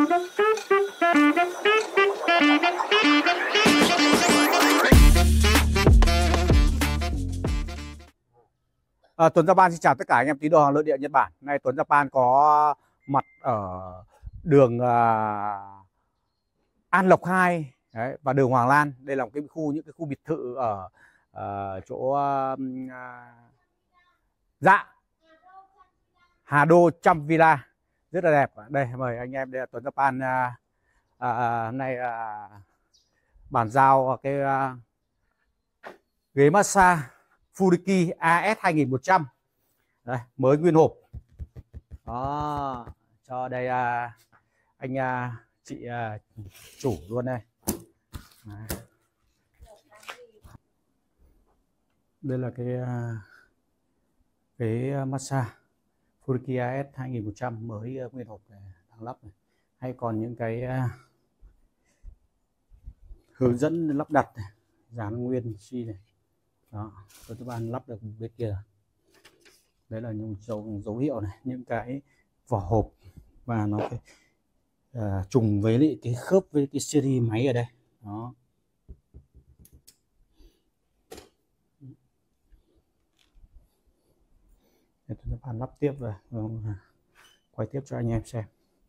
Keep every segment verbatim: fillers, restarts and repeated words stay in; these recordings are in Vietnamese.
À, Tuấn Japan xin chào tất cả anh em tín đồ hàng nội địa Nhật Bản. Nay Tuấn Japan có mặt ở đường uh, An Lộc hai đấy, và đường Hoàng Lan. Đây là một cái khu những cái khu biệt thự ở uh, chỗ uh, dạ Hà Đô Trăm Villa rất là đẹp. Đây mời anh em, đây là Tuấn Japan uh, uh, hôm nay uh, bàn giao cái uh, ghế massage Furiki A S hai nghìn một trăm. Đây, mới nguyên hộp. Đó, cho đây à, anh à, chị à, chủ luôn đây. Đấy. Đây là cái à, cái massage Furiki A S hai nghìn một trăm mới uh, nguyên hộp này, đang lắp này. Hay còn những cái uh, hướng dẫn lắp đặt này, dán nguyên chi này. Đó, tôi các bạn lắp được bên kia. Đấy là những dấu, dấu hiệu này, những cái vỏ hộp và nó cái, uh, trùng với lại cái khớp với cái series máy ở đây. Đó. Để tôi các bạn lắp tiếp và quay tiếp cho anh em xem.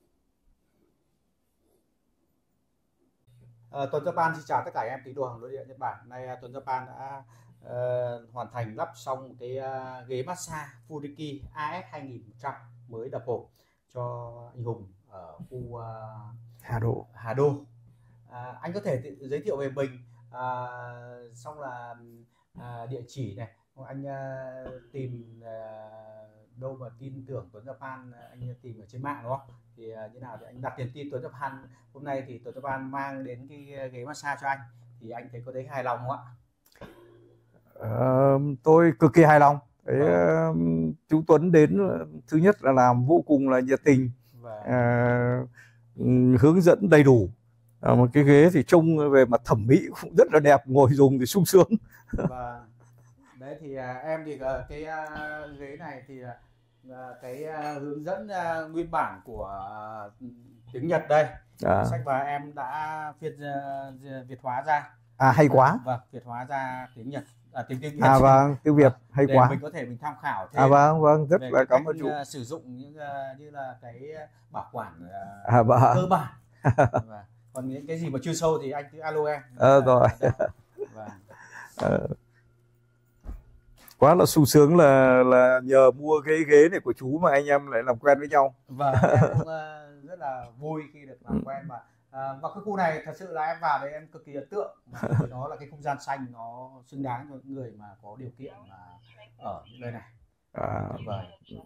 Uh, Tuấn Japan xin chào tất cả anh em tín đồ hàng nội địa Nhật Bản. Nay uh, Tuấn Japan đã uh, hoàn thành lắp xong cái uh, ghế massage Furiki A S hai nghìn một trăm mới đập hộp cho anh Hùng ở khu uh, Hà Đô. Hà Đô. Uh, anh có thể tự giới thiệu về mình, uh, xong là uh, địa chỉ này, anh uh, tìm uh, đâu mà tin tưởng Tuấn Japan, anh tìm ở trên mạng đúng không? Thì uh, như nào thì anh đặt niềm tin Tuấn Japan. Hôm nay thì Tuấn Japan mang đến cái ghế massage cho anh, thì anh thấy có thấy hài lòng không ạ? Ờ, tôi cực kỳ hài lòng. Đấy, vâng. uh, chú Tuấn đến thứ nhất là làm vô cùng là nhiệt tình, vâng. uh, hướng dẫn đầy đủ. Uh, một cái ghế thì trông về mặt thẩm mỹ cũng rất là đẹp, ngồi dùng thì sung sướng. Vâng. Đấy thì uh, em thì uh, cái uh, ghế này thì uh, cái uh, hướng dẫn uh, nguyên bản của uh, tiếng Nhật đây. À. Sách và em đã phiên uh, Việt hóa ra. À hay quá. Vâng, Việt hóa ra tiếng Nhật. À, tiếng tiếng Việt. À vâng, tiếng Việt hay để quá. Mình có thể mình tham khảo thêm. À vâng, vâng, rất là cảm ơn chú. Uh, sử dụng những uh, như là cái bảo quản uh, à, vâng. cơ bản. Và còn những cái gì mà chưa sâu thì anh cứ alo em. Ờ à, rồi. Vâng. À, quá là sung sướng là là nhờ mua cái ghế này của chú mà anh em lại làm quen với nhau. Vâng, em cũng uh, rất là vui khi được làm quen mà. À, và cái khu này thật sự là em vào đây em cực kỳ ấn tượng. Nó là cái không gian xanh, nó xứng đáng cho những người mà có điều kiện mà ở những nơi này. À, vâng.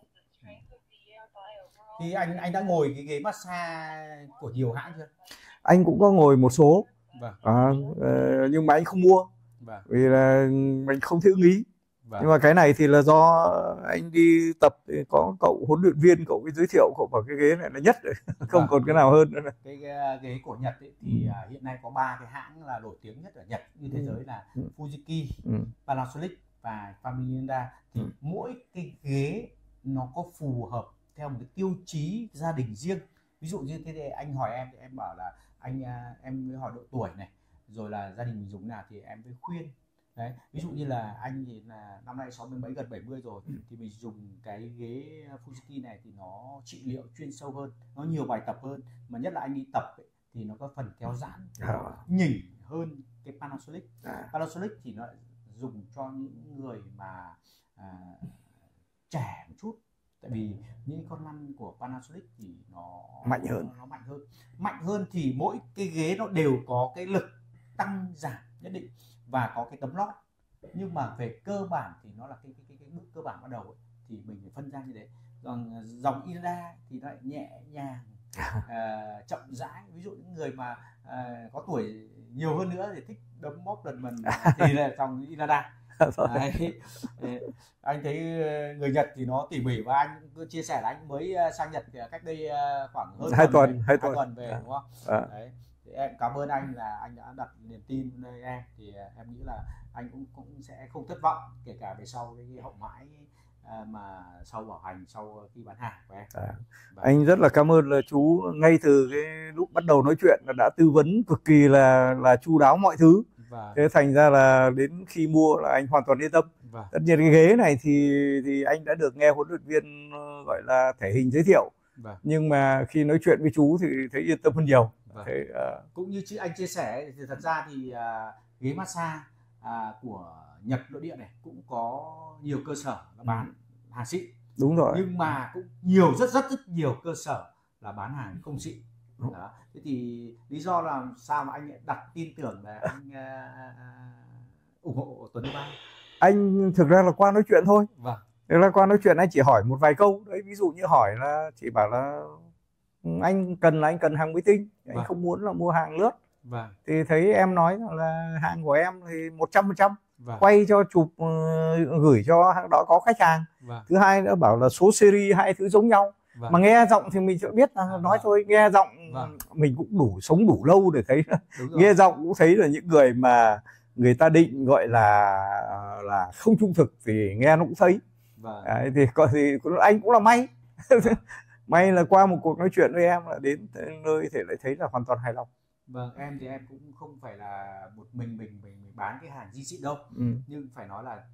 Thì anh anh đã ngồi cái ghế massage của nhiều hãng chưa? Anh cũng có ngồi một số. Vâng. À, nhưng mà anh không mua. Vâng. Vì là mình không thấy ưng ý. Vâng. Nhưng mà cái này thì là do anh đi tập thì có cậu huấn luyện viên cậu cái giới thiệu cậu bảo cái ghế này là nhất rồi. Không vâng. còn cái nào hơn nữa này. Cái ghế của Nhật ấy, thì ừ. hiện nay có ba cái hãng là nổi tiếng nhất ở Nhật như thế giới là ừ. Fujiki, ừ. Panasonic và Familyenda. Thì ừ. mỗi cái ghế nó có phù hợp theo một cái tiêu chí gia đình riêng. Ví dụ như thế thì anh hỏi em thì em bảo là anh em hỏi độ tuổi này, rồi là gia đình mình dùng nào thì em mới khuyên. Đấy, ví dụ như là anh thì là năm nay sáu mươi mấy gần bảy mươi rồi ừ. thì mình dùng cái ghế Fujiki này thì nó trị liệu chuyên sâu hơn, nó nhiều bài tập hơn, mà nhất là anh đi tập ấy, thì nó có phần kéo giãn à. nhỉnh hơn cái Panasonic. À. Panasonic thì nó dùng cho những người mà à, trẻ một chút, tại vì những con lăn của Panasonic thì nó mạnh hơn, nó, nó mạnh hơn, mạnh hơn thì mỗi cái ghế nó đều có cái lực tăng giảm nhất định và có cái tấm lót, nhưng mà về cơ bản thì nó là cái cái cái, cái bước cơ bản ban đầu ấy, thì mình phải phân ra như thế. Còn dòng Inada thì nó lại nhẹ nhàng, uh, chậm rãi. Ví dụ những người mà uh, có tuổi nhiều hơn nữa thì thích đấm bóp lần mần thì là dòng Inada. Đấy. Anh thấy người Nhật thì nó tỉ mỉ, và anh cứ chia sẻ là anh mới sang Nhật cách đây khoảng hơn hai tuần, về, hai tuần. tuần về đúng không? À. Đấy. Thì em cảm ơn anh là anh đã đặt niềm tin nơi em, thì em nghĩ là anh cũng cũng sẽ không thất vọng, kể cả về sau cái hậu mãi à, mà sau bảo hành, sau khi bán hàng của em. À, anh rất là cảm ơn là chú ngay từ cái lúc bắt đầu nói chuyện là đã tư vấn cực kỳ là là chu đáo mọi thứ. Và... thế thành ra là đến khi mua là anh hoàn toàn yên tâm. Và... tất nhiên cái ghế này thì thì anh đã được nghe huấn luyện viên gọi là thể hình giới thiệu. Và... nhưng mà khi nói chuyện với chú thì thấy yên tâm hơn nhiều. Và... thế, uh... cũng như chị anh chia sẻ thì thật ra thì uh, ghế massage uh, của Nhật nội địa này cũng có nhiều cơ sở là bán ừ. hàng xịn. Đúng rồi. Nhưng mà cũng nhiều rất rất rất nhiều cơ sở là bán hàng không xịn. Đó. Thế thì lý do là sao mà anh lại đặt tin tưởng là anh uh, ủng hộ Tuấn Ba? Anh thực ra là qua nói chuyện thôi. Vâng. Thế là qua nói chuyện anh chỉ hỏi một vài câu đấy, ví dụ như hỏi là chỉ bảo là anh cần là anh cần hàng mới tinh, anh vâng. không muốn là mua hàng lướt. Vâng. Thì thấy em nói là hàng của em thì một trăm phần trăm vâng. quay cho chụp uh, gửi cho hàng đó có khách hàng. Vâng. Thứ hai nữa bảo là số series hai thứ giống nhau. Vâng. Mà nghe giọng thì mình sẽ biết là à, nói vâng. thôi, nghe giọng vâng. mình cũng đủ sống đủ lâu để thấy nghe giọng cũng thấy là những người mà người ta định gọi là là không trung thực thì nghe nó cũng thấy. Vâng. Đấy, thì có thì anh cũng là may. May là qua một cuộc nói chuyện với em là đến nơi thì lại thấy là hoàn toàn hài lòng. Vâng, em thì em cũng không phải là một mình mình mình, mình bán cái hàng di xịn đâu. Ừ. Nhưng phải nói là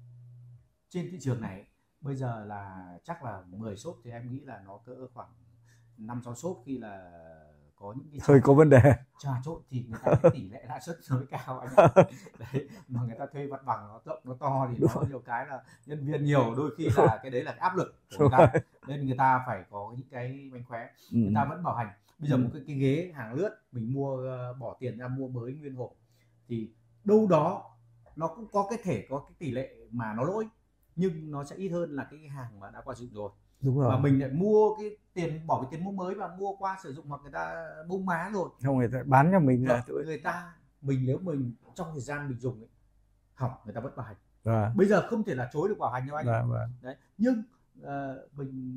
trên thị trường này bây giờ là chắc là mười shop thì em nghĩ là nó cỡ khoảng năm sáu shop khi là có những cái hơi có vấn đề trà trộn thì người ta cái tỷ lệ lãi suất hơi cao anh ạ. Đấy, mà người ta thuê mặt bằng nó rộng nó to thì nó nhiều cái là nhân viên nhiều, đôi khi là cái đấy là cái áp lực của người ta, nên người ta phải có những cái mánh khóe. Ừ. Người ta vẫn bảo hành. Bây giờ một cái, cái ghế hàng lướt mình mua uh, bỏ tiền ra mua mới nguyên hộp thì đâu đó nó cũng có cái thể có cái tỷ lệ mà nó lỗi, nhưng nó sẽ ít hơn là cái hàng mà đã qua sử dụng rồi. Đúng rồi. Mà mình lại mua cái tiền, bỏ cái tiền mua mới và mua qua sử dụng hoặc người ta bung má rồi, không, người ta bán cho mình là người, người ta mình nếu mình trong thời gian mình dùng ấy, hỏng người ta vẫn bảo hành. À. Bây giờ không thể là chối được bảo hành đâu anh. À, à. Đấy, nhưng uh, mình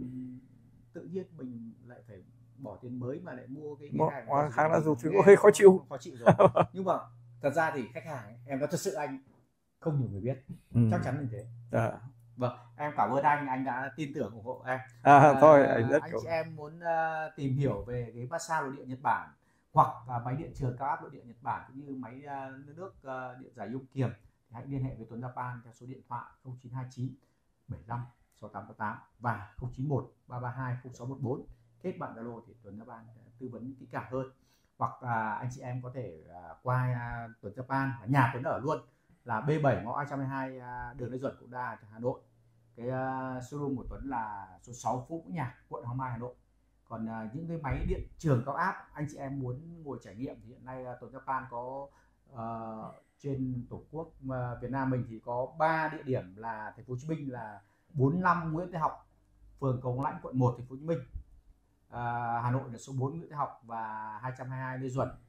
tự nhiên mình lại phải bỏ tiền mới mà lại mua cái, cái hàng khá là dùng thì cũng hơi khó chịu khó chịu rồi. Nhưng mà thật ra thì khách hàng ấy, em nói thật sự anh không nhiều người biết. Ừ. Chắc chắn như thế. À. Vâng, em cảm ơn anh, anh đã tin tưởng ủng hộ em. À, à, thôi, anh, rất anh chị em muốn uh, tìm hiểu về cái massage nội địa Nhật Bản hoặc là máy điện trường cao áp nội địa Nhật Bản cũng như máy uh, nước uh, điện giải ion kiềm thì hãy liên hệ với Tuấn Japan theo số điện thoại không chín hai chín bảy năm sáu tám tám tám và không chín một ba ba hai không sáu một bốn. Kết bạn Zalo thì Tuấn Japan tư vấn kỹ càng hơn, hoặc uh, anh chị em có thể uh, qua uh, Tuấn Japan, nhà Tuấn ở luôn là B bảy ngõ hai trăm hai mươi hai uh, đường Lê Duẩn, Cổ Đà, Hà Nội. Cái uh, showroom của Tuấn là số sáu Phú Ngũ Nhạc, quận Hoàng Mai, Hà Nội. Còn uh, những cái máy điện trường cao áp anh chị em muốn ngồi trải nghiệm thì hiện nay uh, Tuấn Japan có uh, trên tổ quốc uh, Việt Nam mình thì có ba địa điểm là thành phố Hồ Chí Minh là bốn mươi lăm Nguyễn Thái Học, phường Cầu Lãnh, quận một, thành phố Hồ Chí Minh. Uh, Hà Nội là số bốn Nguyễn Thái Học và hai trăm hai mươi hai Lê Duẩn,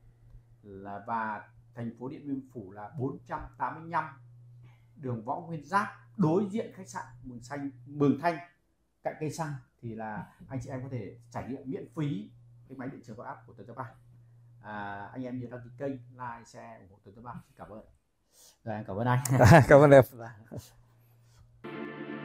là và thành phố Điện Biên Phủ là bốn trăm tám mươi lăm đường Võ Nguyên Giáp, đối diện khách sạn Mường Xanh Mường Thanh, cạnh cây xăng, thì là anh chị em có thể trải nghiệm miễn phí cái máy điện trường cao áp của Tuấn Japan. À, anh em nhớ đăng ký kênh, like, share ủng hộ Tuấn Japan. Cảm ơn. Rồi, em cảm ơn anh. Cảm ơn em.